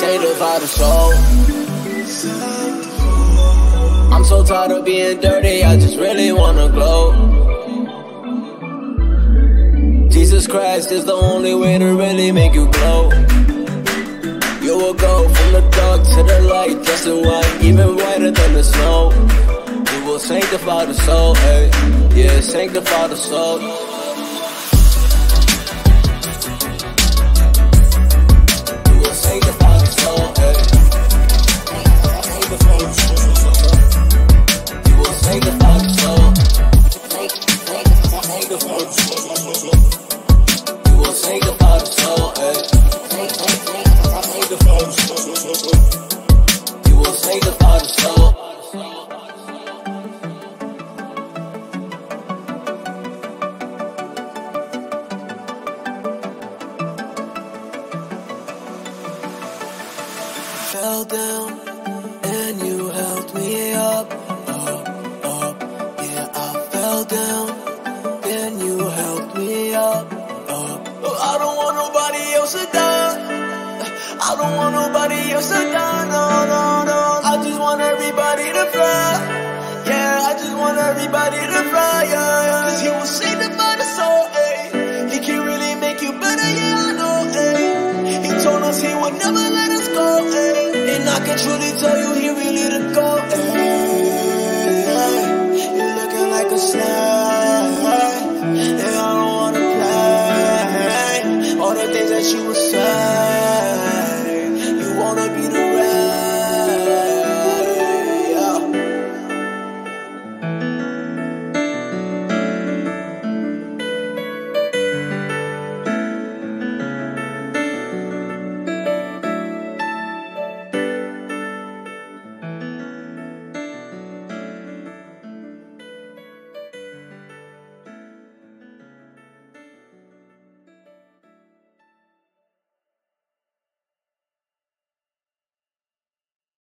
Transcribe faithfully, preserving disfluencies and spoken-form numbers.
sanctify the soul. I'm so tired of being dirty, I just really wanna glow. Jesus Christ is the only way to really make you glow. You will go from the dark to the light, dressed in white, even whiter than the snow. You will sanctify the soul, hey, yeah, sanctify the soul. You will sanctify the soul, hey. You will sanctify the soul. Sanctify the soul. You will sanctify the soul, hey. You will sanctify the soul. Fell down and you helped me up, up, up. Yeah, I fell down and you helped me up, up. Oh, I don't want nobody else to die. I don't want nobody else to die, no, no, no. I just want everybody to fly. Yeah, I just want everybody to fly, yeah, yeah. Cause he will sanctify the soul, ayy. He can really make you better, yeah, I know, ayy. He told us he would never let us go, ayy. And I can truly tell you he really the God.